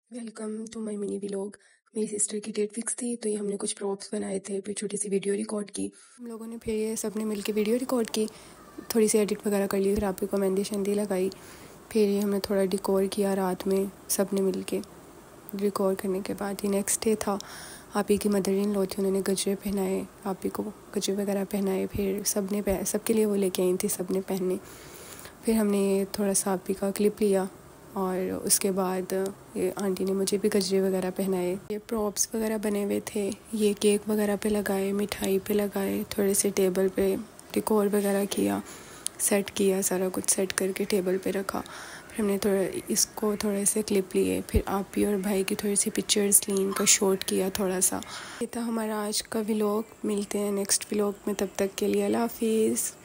Welcome to my mini vlog. मेरी sister की date fix थी तो ये हमने कुछ प्रॉप्स बनाए थे, फिर छोटी सी वीडियो रिकॉर्ड की हम लोगों ने। फिर ये सब ने मिलकर वीडियो रिकॉर्ड की, थोड़ी सी एडिट वगैरह कर ली, फिर आपको को मेहंदी शहंदी लगाई। फिर ये हमने थोड़ा डिकोर किया रात में सब ने मिल के। डिकोर करने के बाद ये नेक्स्ट डे था। आप ही की मदर इन लॉ थी, उन्होंने गजरे पहनाए, आप ही को गजरे वगैरह पहनाए। फिर सबके लिए वो लेके आई थी, सब ने पहने। फिर हमने थोड़ा सा आप ही का क्लिप लिया और उसके बाद ये आंटी ने मुझे भी गजरे वगैरह पहनाए। ये प्रॉप्स वगैरह बने हुए थे, ये केक वगैरह पे लगाए, मिठाई पे लगाए, थोड़े से टेबल पे डेकोर वगैरह किया, सेट किया, सारा कुछ सेट करके टेबल पे रखा। फिर हमने इसको थोड़े से क्लिप लिए, फिर आप ही और भाई की थोड़ी सी पिक्चर्स ली, इनका शॉट किया थोड़ा सा। ये था हमारा आज का व्लॉग। मिलते हैं नेक्स्ट व्लॉग में, तब तक के लिए अल्लाह हाफिज़।